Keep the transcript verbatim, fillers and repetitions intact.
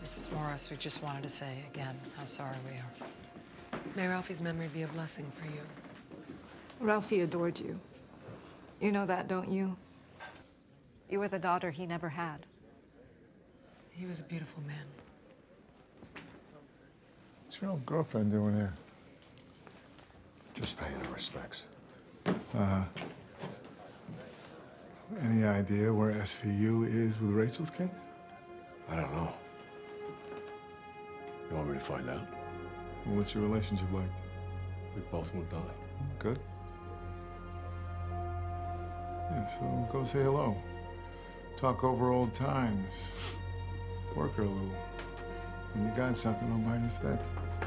Missus Morris, we just wanted to say again how sorry we are. May Ralphie's memory be a blessing for you. Ralphie adored you. You know that, don't you? You were the daughter he never had. He was a beautiful man. What's your old girlfriend doing here? Just paying her respects. Uh-huh. Any idea where S V U is with Rachel's case? I don't know. You want me to find out? Well, what's your relationship like? We both moved on. Good? Yeah, so go say hello. Talk over old times. Work her a little. When you got something, I'll buy you a steak.